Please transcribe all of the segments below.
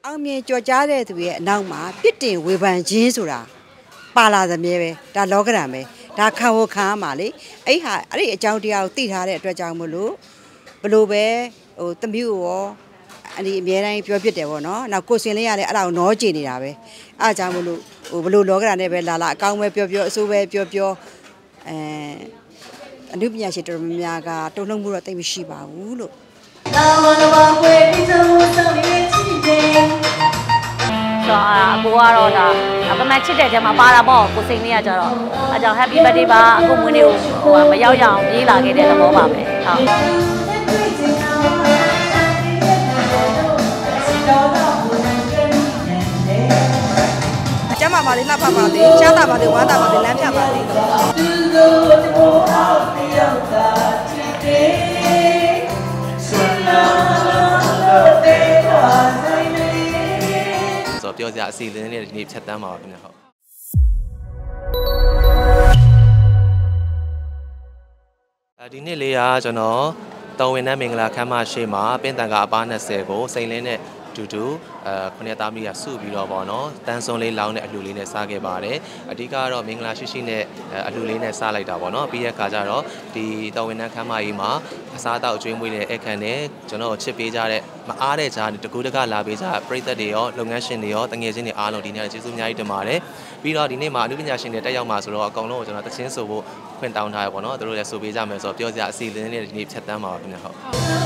အောင်မြင်ကြော်ကြားတဲ့သူရဲ့အနောက်မှာပြစ်တင်ဝေဖန်ခြင်းဆိုတာပါလာသမြဲပဲဒါလောကဓာတ်ပဲဒါခံဝခံရမှာလေအဲ့ဒီအကြောင်းတရားကိုသိထားတဲ့အတွက်ကြောင့်မလို့ဘလို့ပဲဟိုတမျိုးရောအမြဲတမ်းပြောပြတယ်ပေါ့နော်နောက်ကိုစင်လေးရတယ်အဲ့ဒါကိုနောကြည်နေတာပဲအဲ့ဒါကြောင့်မလို့ဟိုဘလို့လောကဓာတ်နဲ့ပဲလာအကောင်းပဲပြောအဆိုးပဲပြောအနုပညာရှင်တော်များများကတုံ့နှုံမှုတော့တိတ်မရှိပါဘူးလို့ဆိုအကိုကတော့ဒါကမချစ်တဲ့ထဲမှာပါတာပေါ့ကိုစိန်လေးကကြတော့အဲကြောင့် happy birthday ပါအခုမွေးနေ့ကိုဟိုမရောက်ရအောင်ပြေးလာခဲ့တဲ့သဘောပါပဲဟုတ်ကျမ်းမာပါလေလှပပါလေရှားတာပါလေဝမ်းတာပါလေလမ်းဖြတ်ပါလေဆိုပြောစရာအစီအစဉ်နဲ့ဒီနေ့ဖြတ်တန်းပါပါခင်ဗျာဟုတ်ဒီနေ့လေးကကျွန်တော်တော်ဝင်နှမ်းမင်္ဂလာခမ်းမရှိမှာပင်တန်ကအပား20ကိုစိန်လင်းနဲ့တူခုနှစ်သားမီးကစုပြီးတော့ပေါ့နော်တန်းစွန်းလေးလောင်းတဲ့အလှူလေးနဲ့စားခဲ့ပါတယ်အဓိကတော့မင်္ဂလာရှိနဲ့အလှူလေးနဲ့စားလိုက်တာပေါ့နော်ပြီးရခါကျတော့ဒီတော်ဝင်နှမ်းခမ်းမကြီးမှာအစားအသောက်အကျွေးမွေးတဲ့အခန်းနဲ့ကျွန်တော်ချစ်ပေးကြတဲ့မအားတဲ့ကြားတကူတကလာပေးကြပရိသတ်တွေရောလုပ်ငန်းရှင်တွေရောတငယ်ချင်းတွေအားလုံးဒီနေ့ကျေးဇူးအများကြီးတင်ပါတယ်ပြီးတော့ဒီနေ့မှာအနုပညာရှင်တွေတက်ရောက်မှာဆိုတော့အကောင်လုံးကိုကျွန်တော်တချင်းဆိုဖို့ခွင့်တောင်းထားရပေါ့နော်တို့လည်းဆိုပေးကြမယ်ဆိုတော့ပြောစရာအစီအစဉ်နဲ့ဒီနေ့ဖြတ်တန်းပါပါခင်ဗျာဟုတ်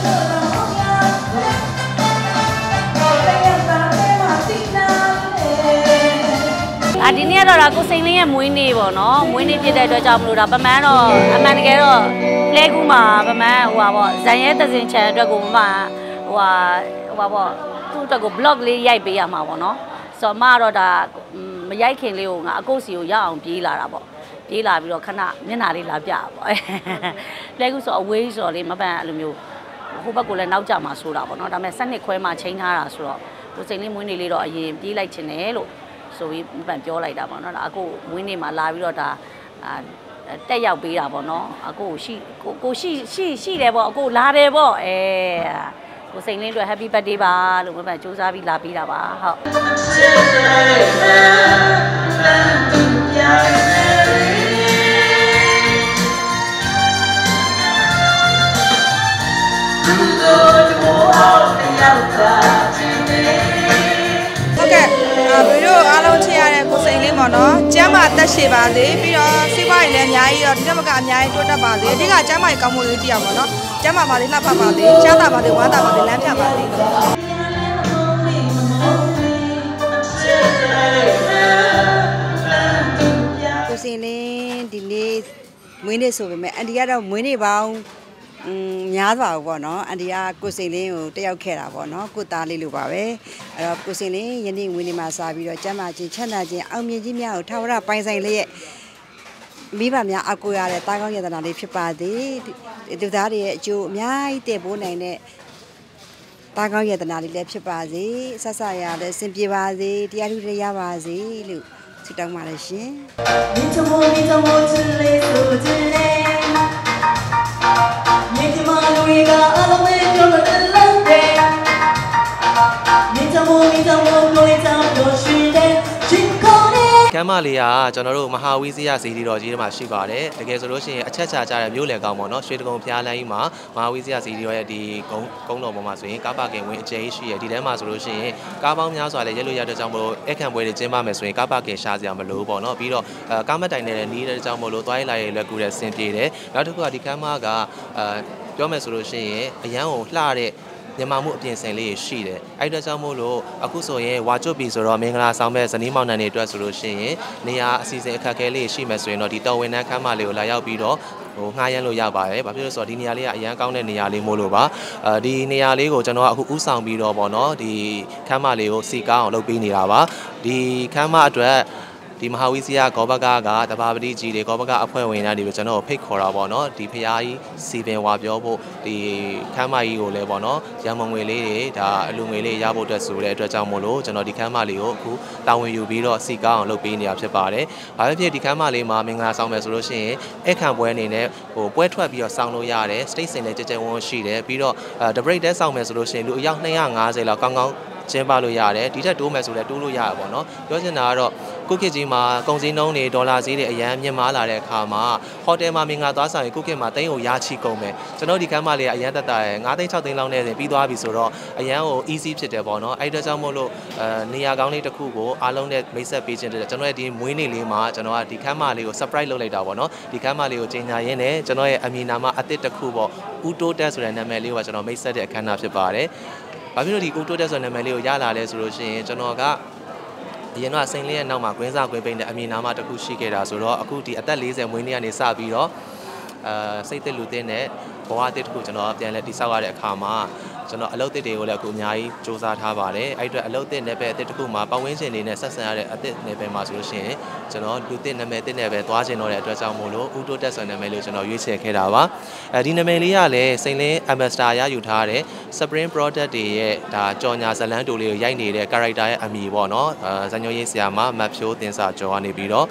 ဒီနေ့ကတော့ကိုစိန်လင်းရဲ့မွေးနေ့ပေါ့နော်မွေးနေ့ဖြစ်တဲ့အတွက်ကြောင့်မလို့ဒါပမန်းတော့အမှန်တကယ်တော့လဲကူးမှာပမန်းဟိုပါပေါ့ဇန်ရဲသစင်ချန်အတွက်ကိုမဟိုပါပေါ့သူ့အတွက်ကို blog လေးရိုက်ပေးရမှာပေါ့နော်ဆိုတော့မကတော့ဒါမရိုက်ခင်လေးကိုငါအကုတ်စီကိုရအောင်ပြေးလာတာပေါ့ပြေးလာပြီးတော့ခဏမျက်နှာလေးလာပြပေါ့လဲကူးဆိုအဝေးဆိုတော့လေမပန်အဲ့လိုမျိုးဟိုဘက်ကလည်းနောက်ကျမှာဆိုတာပေါ့နော်ဒါပေမဲ့7နှစ်ခွဲမှချိန်ထားတာဆိုတော့ကိုစိန်လင်းမွေးနေ့လေးတော့အရင်ပြေးလိုက်ချင်တယ်လို့ဆိုပြီးမပန်ပြောလိုက်တာပေါ့နော်ဒါအခုမွေးနေ့မှာလာပြီးတော့ဒါတက်ရောက်ပေးတာပေါ့နော်အခုကိုရှိတယ်ပေါ့အခုလာတယ်ပေါ့ကိုစိန်လင်းအတွက် happy birthday ပါလို့မပန်စူးစမ်းပြီးလာပေးတာပါဟုတ်ဗီဒီယိုအားလုံးချစ်ရတဲ့ကိုစိန်လေးပေါ့နော်ကျမ်းမာတက်ရှည်ပါစေပြီးတော့စီးပွားရေးလည်းအများကြီးတော့ဒီနေ့မကအများကြီးတိုးတက်ပါစေအဓိကကျမ်းမာရေးကောင်းမှုလေးကြည့်ရပါတော့ကျမ်းမာပါလေလှပပါလေရှားတာပါလေဝမ်းတာပါလေလမ်းဖြတ်ပါလေကိုစိန်လေးဒီနေ့မွေးနေ့ဆိုပေမဲ့အန်တီကတော့မွေးနေ့ပေါင်းများသွားဘူးပေါ့နော်အန်တီကကိုစိန်လင်းကိုတက်ရောက်ခဲ့တာပေါ့နော်ကိုသားလေးလိုပါပဲအဲ့တော့ကိုစိန်လင်းယနေ့ဝင်းနေမှာစားပြီးတော့ကျမ်းမာခြင်းချမ်းသာခြင်းအောင်မြင်ခြင်းများကိုထာဝရပိုင်ဆိုင်လျက်မိဘများအကူရတဲ့တာကောင်းယတနာလေးဖြစ်ပါသည်သူသားတွေရဲ့အကျိုးအများကြီးတည်ပိုးနိုင်တဲ့တာကောင်းယတနာလေးလည်းဖြစ်ပါစေဆက်ဆရလည်းစင်ပြေပါစေတရားထုတွေရပါစေလို့ဆုတောင်းပါတယ်ရှင်မိချမိုးချစ်လေးဆိုချစ်လေးမြေချမလူတွေကအလုံးမဲ့ပြောမတဲ့လုံးတဲ့မြေချမိုးကိုလေးချောင်းပြောရွှေတဲ့ရှင်ခေါ်တဲ့ကမ်းမလေးကကျွန်တော်တို့မဟာဝိဇ္ဇာစီတီတော်ကြီးထဲမှာရှိပါတယ်တကယ်ဆိုလို့ရှိရင်အချက်ချာကြတဲ့မြို့လယ်ကောင်ပေါ့နော်ရွှေတကုံဖျားလမ်းကြီးမှာမဟာဝိဇ္ဇာစီတီတော်ရဲ့ဒီကုန်းတော်ပေါ်မှာဆိုရင်ကားပါကင်ဝင်းအကျယ်ကြီးရှိရဒီထဲမှာဆိုလို့ရှိရင်ကားပေါင်းများစွာလည်းရက်လို့ရတဲ့ကြောင့်မလို့အခန့်ပွဲတွေကျင်းပမယ်ဆိုရင်ကားပါကင်ရှားစရာမလိုပေါ့နော်ပြီးတော့ကားမတိုင်နေတဲ့နီးတဲ့ကြောင့်မလို့သွားရလာရလွယ်ကူတဲ့ဆင်ပြေတယ်နောက်တစ်ခုကဒီကမ်းမကပြောမယ်ဆိုလို့ရှိရင်အရန်ကိုလှတဲ့မြန်မာမှုအပြင်ဆင်လေးရှိတယ်အဲ့ဒါကြောင့်မို့လို့အခုဆိုရင်ဝါကျွတ်ပြီဆိုတော့မင်္ဂလာဆောင်မဲ့ဇနီးမောင်နှံတွေအတွက်ဆိုလို့ရှိရင်နေရာအစီအစဉ်အခက်အခဲလေးရှိမှဆိုရင်တော့ဒီတော်ဝင်နှန်းခမ်းမလေးကိုလာရောက်ပြီးတော့ငှားရမ်းလို့ရပါတယ်ဘာဖြစ်လို့ဆိုတော့ဒီနေရာလေးကအရန်ကောင်းတဲ့နေရာလေးမို့လို့ပါဒီနေရာလေးကိုကျွန်တော်ကအခုဥဆောင်ပြီးတော့ပေါ့နော်ဒီခမ်းမလေးကိုစီကားအောင်လုပ်ပေးနေတာပါဒီခမ်းမအတွက်ဒီမဟာဝိဇ္ဇာဂောဘကတဘာပတိကြီးတွေဂောဘကအဖွဲ့ဝင်တွေကျွန်တော်ဖိတ်ခေါ်တာပေါ့နော်ဒီဖရားကြီးစီပင်ဝါပြောဖို့ဒီခမ်းမကြီးကိုလည်းပေါ့နော်ရံမငွေလေးတွေဒါအလူငွေလေးရဖို့အတွက်ဆိုတဲ့အတွက်ကြောင့်မို့လို့ကျွန်တော်ဒီခမ်းမလေးကိုအခုတာဝန်ယူပြီးတော့စီကားအောင်လုပ်ပေးနေတာဖြစ်ပါတယ်။ဘာဖြစ်ဖြစ်ဒီခမ်းမလေးမှာမင်္ဂလာဆောင်မယ်ဆိုလို့ရှိရင်အခန့်ပွဲအနေနဲ့ပွဲထွက်ပြီးတော့ဆောင်လို့ရတယ်။ state စင်လည်းကြဲကြဲဝန်းရှိတယ်ပြီးတော့တပရိတ်တဲဆောင်မယ်ဆိုလို့ရှိရင်လူအယောက်250လောက်ကောင်းကောင်းကျင်းပလို့ရတယ်ဒီထက်တိုးမယ်ဆိုလည်းတိုးလို့ရရပါတော့ပြောချင်တာကတော့ခုခေတ်ကြီးမှာကုန်စည်နှုန်းတွေဒေါ်လာဈေးတွေအရန်မြင့်မားလာတဲ့အခါမှာဟိုတယ်မှာမင်္ဂလာသွားဆောင်ရင်ခုခေတ်မှာတိန်းကိုရချီကုန်မယ်ကျွန်တော်ဒီခန်းမလေးကအရန်တက်တာရယ်9သိန်း6သိန်းလောက်နဲ့ပြီးသွားပြီဆိုတော့အရန်ကို easy ဖြစ်တယ်ပေါ့နော်အဲ့ဒါကြောင့်မို့လို့နေရာကောင်းလေးတစ်ခုကိုအားလုံးနဲ့မိတ်ဆက်ပေးခြင်းတဲ့ကျွန်တော်ရဲ့ဒီမွေးနေ့လေးမှာကျွန်တော်ကဒီခန်းမလေးကို surprise လုပ်လိုက်တာပေါ့နော်ဒီခန်းမလေးကိုကြီးညာရင်းနဲ့ကျွန်တော်ရဲ့အမည်နာမအသစ်တစ်ခုပေါ့ဦးတိုးတက်ဆိုတဲ့နာမည်လေးကိုကျွန်တော်မိတ်ဆက်တဲ့အခမ်းအနားဖြစ်ပါတယ်။ဘာဖြစ်လို့ဒီဦးတိုးတက်ဆိုတဲ့နာမည်လေးကိုရလာလဲဆိုလို့ရှိရင်ကျွန်တော်ကအရင်တော့စိန်လေးရဲ့နောက်မှာကွင်းစားကွင်းပိန်းတဲ့အမည်နာမတစ်ခုရှိခဲ့တာဆိုတော့အခုဒီအသက်40မွေးနေ့ကနေစပြီးတော့စိတ်သက်လူတဲ့နဲ့ဘဝအသစ်တစ်ခုကျွန်တော်ပြန်လဲတိဆောက်ရတဲ့အခါမှာကျွန်တော်အလုပ်သစ်တွေကိုလည်းအခုအများကြီးစူးစမ်းထားပါတယ်အဲ့အတွက်အလုပ်သစ်နယ်ပယ်အသစ်တစ်ခုမှာပတ်ဝန်းကျင်နေနဲ့ဆက်ဆံရတဲ့အသစ်နယ်ပယ်မှာဆိုလို့ရှိရင်ကျွန်တော်လူသစ်နာမည်သစ်နယ်ပယ်သွားကျင်တော့တဲ့အတွက်ကြောင့်မို့လို့ဦးတိုးတက်ဆိုတဲ့နာမည်လေးကိုကျွန်တော်ရွေးချယ်ခဲ့တာပါဒီနာမည်လေးကလည်းစိန်လင်း Ambassador ရယူထားတဲ့ Spring Product တွေရဲ့ဒါကြော်ညာဇလန်းတိုလေးကိုရိုက်နေတဲ့ character ရဲ့အမည်ပေါ့နော်ဇာညိုရေးဆရာမမတ်ဖြိုးတင်စာကျော်ကနေပြီးတော့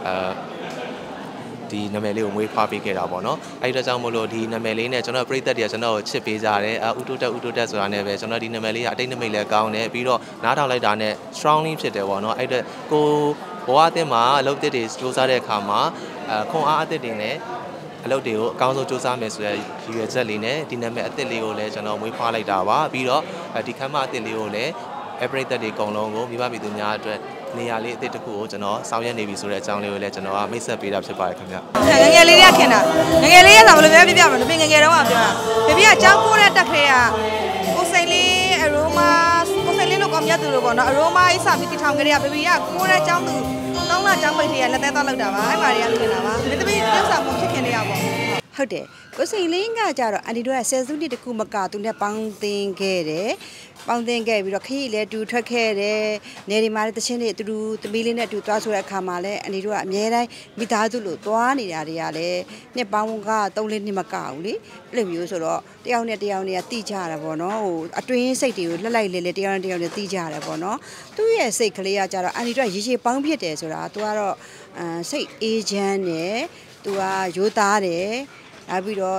ဒီနာမည်လေးကိုမွေးဖွားပေးခဲ့တာပေါ့နော်အဲ့ဒါကြောင့်မို့လို့ဒီနာမည်လေးနဲ့ကျွန်တော်ပြည်သက်တွေကကျွန်တော်ကိုချစ်ပေးကြတယ်ဦးတိုးတက်ဆိုတာနဲ့ပဲကျွန်တော်ဒီနာမည်လေးကအတိတ်နမိတ်လည်းကောင်းတယ်ပြီးတော့နားထောင်လိုက်တာနဲ့ strongly ဖြစ်တယ်ပေါ့နော်အဲ့ဒါကိုဘဝအသစ်မှာအလုပ်သစ်တွေစူးစမ်းတဲ့အခါမှာခွန်အားအသစ်တွေနဲ့အလုပ်တွေကိုအကောင်းဆုံးစူးစမ်းမယ်ဆိုတဲ့ရည်ရွယ်ချက်လေးနဲ့ဒီနာမည်အသစ်လေးကိုလည်းကျွန်တော်မွေးဖွားလိုက်တာပါပြီးတော့ဒီခမ်းမအသစ်လေးကိုလည်းပြည်သက်တွေအကုန်လုံးကိုမိဘပြည်သူများအတွက်နေရာလေးအသစ်တစ်ခုကိုကျွန်တော်ဆောင်ရွက်နေပြီဆိုတဲ့အကြောင်းလေးကိုလည်းကျွန်တော်ကမိတ်ဆက်ပေးတာဖြစ်ပါတယ်ခင်ဗျငငယ်လေးတွေကခင်တာငငယ်လေးရတာဘယ်လိုများပြပြမလဲငငယ်တော့ကပြောတာပြပြအကြောင်းကိုတဲ့တက်ခဲကကိုစိန်လေးအရိုမာကိုစိန်လေးလို့ကောင်းမြတ်သူလို့ပေါ့နော်အရိုမာအိစာပြီးတီထောင်ကလေးကပြပြကကိုတဲ့ကျောင်းသူ3လကျောင်းပိတ်တွေကလက်သေးသွားလောက်တာပါအဲ့ပါတွေကလူနေတာပါဒီတပည့်တက်ဆောင်မှုဖြစ်ခင်နေရပါဟုတ်တယ်ကိုစိန်လင်းကကြတော့အန်တီတို့ကဆယ်စုနှစ်တခုမကသူနဲ့ပေါင်းသင်ခဲ့တယ်ပေါင်းသင်ခဲ့ပြီးတော့ခရီးလည်းတူထွက်ခဲ့တယ်နေဒီမှာလည်းတချင်းတွေအတူသမီးလေးနဲ့အတူသွားဆိုတဲ့အခါမှာလည်းအန်တီတို့ကအများတိုင်းမိသားစုလို့သွားနေတာတွေကလည်းနှစ်ပေါင်းက3-4နှစ်မကဘူးလေအဲ့လိုမျိုးဆိုတော့တယောက်နဲ့တယောက်နဲ့တိကြရတာပေါ့နော်ဟိုအတွင်းစိတ်တွေကိုလှက်လိုက်လေလေတယောက်နဲ့တယောက်နဲ့တိကြရတယ်ပေါ့နော်သူ့ရဲ့စိတ်ကလေးကကြတော့အန်တီတို့ကရေရှည်ပေါင်းဖြစ်တယ်ဆိုတာသူကတော့စိတ်အေးချမ်းတယ်သူကရိုးသားတယ်နောက်ပြီးတော့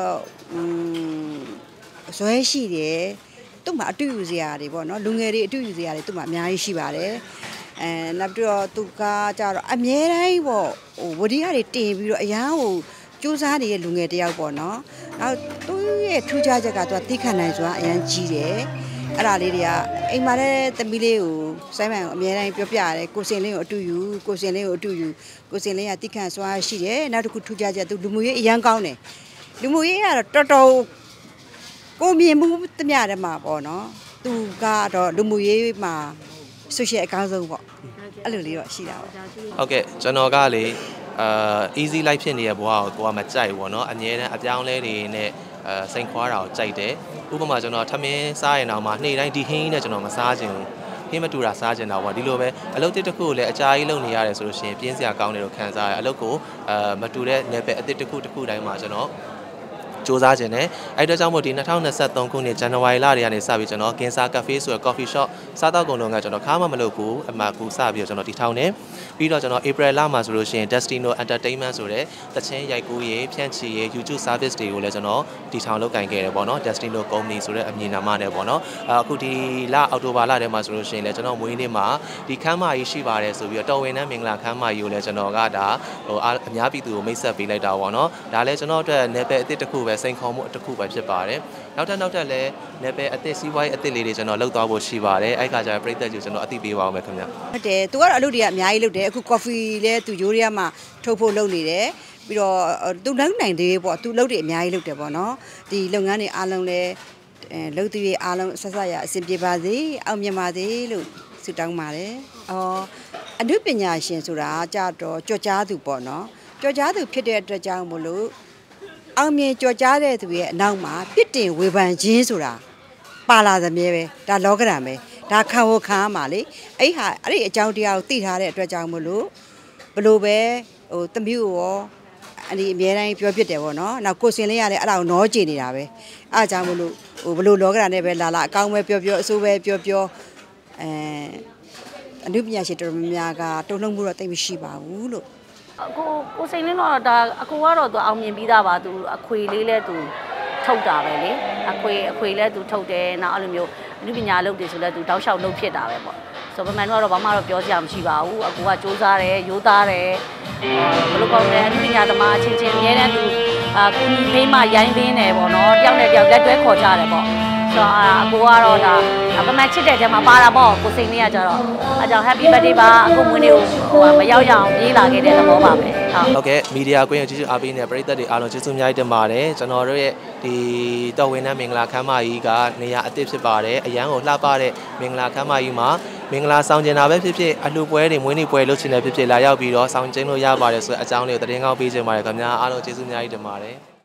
ဇွဲရှိတယ်သူ့မှာအတူယူစရာတွေပေါ့နော်လူငယ်တွေအတူယူစရာတွေသူ့မှာအများကြီးရှိပါတယ်နောက်ပြီးတော့သူကကြတော့အမြဲတမ်းပေါ့ဟိုဝဒီရတွေတင်ပြီးတော့အရန်ဟိုစူးစမ်းနေတဲ့လူငယ်တယောက်ပေါ့နော်နောက်သူ့ရဲ့ထူးခြားချက်ကသူကသိခံနိုင်စွာအရန်ကြီးတယ်အဲ့ဒါလေးတွေကအိမ်မှာလည်းသမီးလေးကိုစိုင်းမှန်ကိုအများတိုင်းပြောပြရတယ်ကိုစင်လင်းကိုအတူယူကိုစင်လင်းကိုအတူယူကိုစင်လင်းကသိခံစွာရှိတယ်နောက်တစ်ခုထူးခြားချက်သူလူမှုရေးအရန်ကောင်းတယ်လူမှုရေးကတော့တော်တော်ကိုမြင်မှုတမျှတည်းမှာပေါ့နော်သူကတော့လူမှုရေးမှာဆိုရှယ်အကောင်းဆုံးပေါ့အဲ့လိုလေးတော့ရှိတာပေါ့ဟုတ်ကဲ့ကျွန်တော်ကလေeasy life ဖြစ်နေတဲ့ဘဝကိုကိုကမကြိုက်ဘူးပေါ့နော်အမြဲတမ်းအပြောင်းလဲတွေနဲ့စိန်ခွာတာကိုကြိုက်တယ်ဥပမာကျွန်တော်ထမင်းစားရင်တော့မှနေ့တိုင်းဒီဟင်းနဲ့ကျွန်တော်မစားခြင်းဘူးဟင်းမတူတာစားခြင်းတော့ပေါ့ဒီလိုပဲအလုပ်တစ်ခုကိုလည်းအကြာကြီးလုပ်နေရတယ်ဆိုလို့ရှိရင်ပြင်းစရာကောင်းတယ်လို့ခံစားရတယ်အလုပ်ကိုမတူတဲ့နယ်ပယ်အသစ်တစ်ခုတိုင်းမှာကျွန်တော်စူးစမ်းခြင်းနဲ့အဲ့တော့ကြောင့်မို့ဒီ2023ခုနှစ်ဇန်နဝါရီလတွေကနေစပြီးကျွန်တော်ကင်ဆာကဖေးဆိုတဲ့ coffee shop စားတောက်ကုန်လုံးကကျွန်တော်ခါမှမလုပ်ဘူးအမှကူစပြီးတော့ကျွန်တော်တီထောင်နေပြီးတော့ကျွန်တော် April လမှာဆိုလို့ရှိရင် Destino Entertainment ဆိုတဲ့တချင်းရိုက်ကူးရေးဖြန့်ချီရေး YouTube service တွေကိုလည်းကျွန်တော်တီထောင်လုပ်ကင်ခဲ့တယ်ပေါ့နော် Destino Company ဆိုတဲ့အမည်နာမနဲ့ပေါ့နော်အခုဒီလအောက်တိုဘာလထဲမှာဆိုလို့ရှိရင်လည်းကျွန်တော်မွေးနေ့မှာဒီခမ်းမကြီးရှိပါတယ်ဆိုပြီးတော့တော်ဝင်နှမ်းမင်္ဂလာခမ်းမကြီးကိုလည်းကျွန်တော်ကဒါဟိုအများပြည်သူကိုမိတ်ဆက်ပေးလိုက်တာပေါ့နော်ဒါလည်းကျွန်တော်အတွက်နယ်ပယ်အသစ်တစ်ခုပဲစိန်ခေါ်မှုတစ်ခုပဲဖြစ်ပါတယ်နောက်ထပ်လည်းနယ်ပယ်အသစ်စီးပွားရေးအသစ်လေးတွေကျွန်တော်လှုပ်သွားဖို့ရှိပါတယ်အဲ့ခါကျရင်ပြည်သက်ကြီးကျွန်တော်အသိပေးပါအောင်မယ်ခင်ဗျဟုတ်တယ်သူကတော့အလုပ်တွေကအများကြီးလုပ်တယ်အခု coffee လဲသူရိုးရမှာထုတ်ဖို့လုပ်နေတယ်ပြီးတော့သူလုပ်နိုင်သေးပေါ့သူလုပ်တွေအများကြီးလုပ်တယ်ပေါ့နော်ဒီလုပ်ငန်းတွေအားလုံးလဲလုပ်သူတွေအားလုံးဆက်ဆက်ရအဆင်ပြေပါစေအောင်မြင်ပါစေလို့ဆုတောင်းပါတယ်အနုပညာရှင်ဆိုတာကြတော့ကြော်ကြားသူပေါ့နော်ကြော်ကြားသူဖြစ်တဲ့အတွက်ကြောင့်မို့လို့အောင်မြင်ကြော်ကြားတဲ့သူရဲ့အနောက်မှာပြစ်တင်ဝေဖန်ခြင်းဆိုတာပါလာသမြဲပဲဒါလောကဓာတ်ပဲဒါခံဝခံရမှာလေအဲ့ဒီအကြောင်းတရားကိုသိထားတဲ့အတွက်ကြောင့်မို့လို့ဘလို့ပဲဟိုတမျိုးရောအမြဲတမ်းပြောပြတယ်ပေါ့နော်နောက်ကိုစင်လေးရတယ်အဲ့ဒါကိုနောကြည်နေတာပဲအဲ့အကြောင်းမို့လို့ဟိုဘလို့လောကဓာတ်နဲ့ပဲလာအကောင်းပဲပြောအဆိုးပဲပြောအနုပညာရှင်တော်များများကတုံ့နှုံမှုတော့တိတ်မရှိပါဘူးလို့ကိုစိန်လင်းတော့ဒါအကိုကတော့သူအောင်မြင်ပြီးသားပါသူအခွေလေးလဲသူထုတ်တာပဲလေအခွေလဲသူထုတ်တယ်နောက်အဲ့လိုမျိုးအနုပညာလုပ်တယ်ဆိုလဲသူတောက်လျှောက်လုပ်ဖြစ်တာပဲပေါ့ဆိုပမန်တို့ကတော့ဘာမှတော့ပြောစရာမရှိပါဘူးအကူကစူးစမ်းတယ်ရိုးသားတယ်ဘယ်လိုကောင်းလဲအနုပညာသမားအချင်းချင်းအများတန်းသူကူညီပေးမှရိုင်းပင်းတယ်ပေါ့နော်တယောက်နဲ့တယောက်လက်တွဲခေါ်ကြတယ်ပေါ့ဆိုတော့အကူကတော့ဒါပမန်ချစ်တဲ့တဲမှာပါတာပေါ့ကိုစိန်လေးကကြတော့အကြောင်း happy birthday ပါအခုမွေးနေ့ကိုမရောက်ရအောင်ပြေးလာခဲ့တဲ့သဘောပါပဲဟုတ်ကဲ့မီဒီယာကွင်းကိုကြည့်ရှုအားပေးနေတဲ့ပရိသတ်တွေအားလုံးကျေးဇူးအများကြီးတင်ပါတယ်ကျွန်တော်တို့ရဲ့ဒီတော်ဝင်တဲ့မင်္ဂလာခမ်းမကြီးကနေရာအသစ်ဖြစ်ပါတယ်အရန်ကိုလှပတဲ့မင်္ဂလာခမ်းမကြီးမှာမင်္ဂလာဆောင်ကျင်တာပဲဖြစ်ဖြစ်အလှပွဲတွေမွေးနေ့ပွဲလုပ်ချင်တယ်ဖြစ်ဖြစ်လာရောက်ပြီးတော့ဆောင်ကျင်းလို့ရပါတယ်ဆိုတဲ့အကြောင်းလေးကိုသတင်းကောင်းပေးချင်ပါတယ်ခင်ဗျာအားလုံးကျေးဇူးအများကြီးတင်ပါတယ်